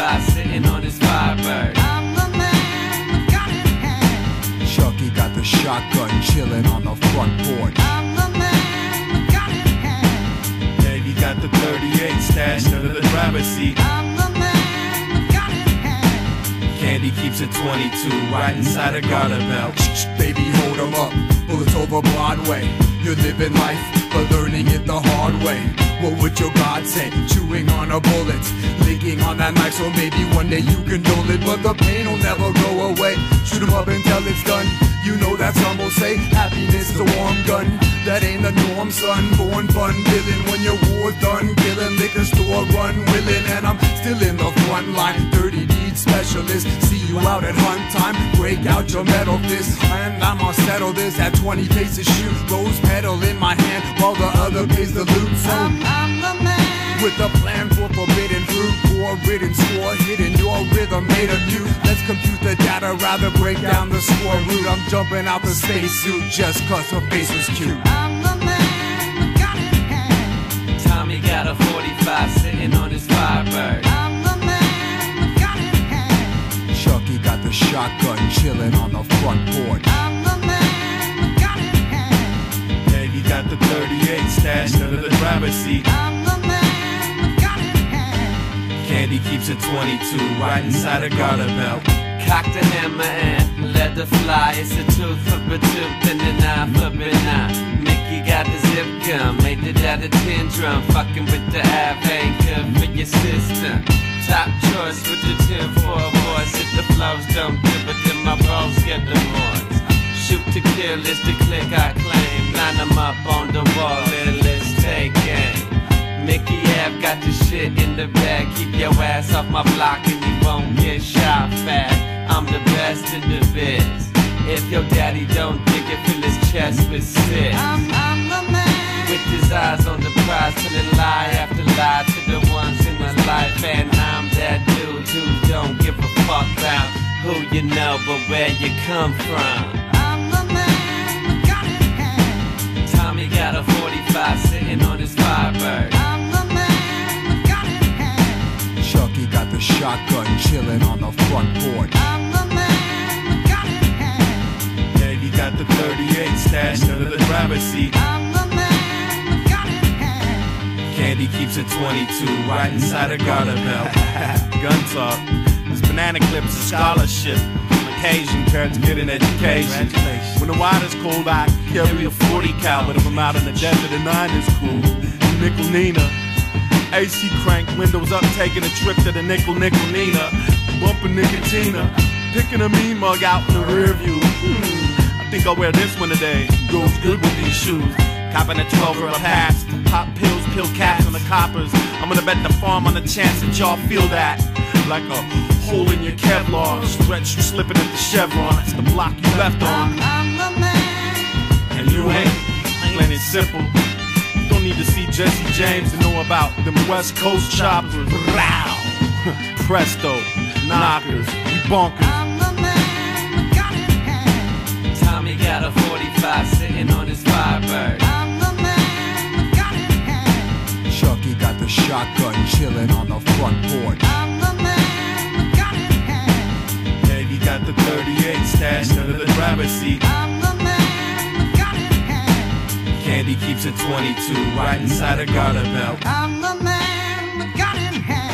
45 sitting on his Firebird. I'm the man, got it in hand. Chucky got the shotgun chilling on the front porch. I'm the man, got it in hand. Davey got the 38 stashed under the driver's seat. I'm the man, got it in hand. Candy keeps a 22 right inside her garter belt. Shh, baby, hold 'em up. Bullets over Broadway. You're living life, but learning it the hard way. What would your God say? Chewing on a bullet, licking on that knife, so maybe one day you can dull it. But the pain will never go away. Shoot 'em up until it's done. You know that some will say happiness is a warm gun. That ain't the norm, son. Born fun, villain when your war's done. Killing, liquor store run, willing, and I'm still in the front line. Dirty deeds specialist. See you out at hunt time. Break out your metal fist, and I'ma settle this at 20 paces shoot. Rose petal in my hand while the other pays the loot. So I'm the man. with a plan for forbidden fruit, war ridden, score hidden, your rhythm made of you. Let's compute the data, rather break down the score root. I'm jumping out the spacesuit just cause her face was cute. I'm the man, got it in hand. Tommy got a 45 sitting on his Firebird. I'm the man, got it in hand. Chucky got the shotgun chilling on the front porch. I'm the man, got it in hand. Davey got the 38 stashed under the driver's seat. I'm the man, got it in hand. Candy keeps a 22 right inside her garter belt. Cocked a hammer and let the fly. It's a tooth for a tooth and an eye for an eye. Mickey got the zip gun, made it out of tin drum. Fucking with the Av, ain't good for your system. Top choice with the 10-4 voice. If the flows don't do it, then my balls get the moist. Shoot to kill is the click I claim. Line them up on the wall and let's take aim. Mickey Ave got the shit in the bag. Keep your ass off my block and you won't get shot fat. I'm the best in the biz. If your daddy don't dig it, fill his chest with spit. I'm the man. With his eyes on the prize, telling lie after lie to the ones in my life. And I'm that dude who don't give a fuck about who you know, but where you come from. I'm the man, got it in hand. Tommy got a 45 sitting on his Firebird. I'm the man, got it in hand. Chucky got the shotgun chilling on the front porch. I'm the man, got it in hand. Davey got the 38 stashed under the driver's seat. I'm the man, got it in hand. Candy keeps a 22 right inside her garter belt. Gun talk. This banana clip's a scholarship. Occasion to get an education. When the water's cold, I carry a 40 cal, but if I'm out in the desert, a 9 is cool. Nickel Nina, AC crank, windows up, taking a trip to the Nickel Nina. Bumping Nicotina, picking a mean mug out in the rear view. I think I'll wear this one today. Goes good with these shoes. Copping a 12 or a pass. Pop pills, pill caps on the coppers. I'm gonna bet the farm on the chance that y'all feel that. Like a hole in your Kevlar, stretch you slipping at the Chevron. That's the block you left on. I'm the man. And you ain't, plain and simple. Don't need to see Jesse James to know about them West Coast choppers. Row. Presto, knockers, we bonkers. I'm the man, got it in hand. Tommy got a 45 sitting on his Firebird. I'm the man, got it in hand. Chucky got the shotgun chilling on the front porch. I'm the man, got it in hand. Davey got the 38 stashed under the driver's seat. I'm the man, got it in hand. Candy keeps a 22 right inside her garter belt. I'm the man, got it in hand.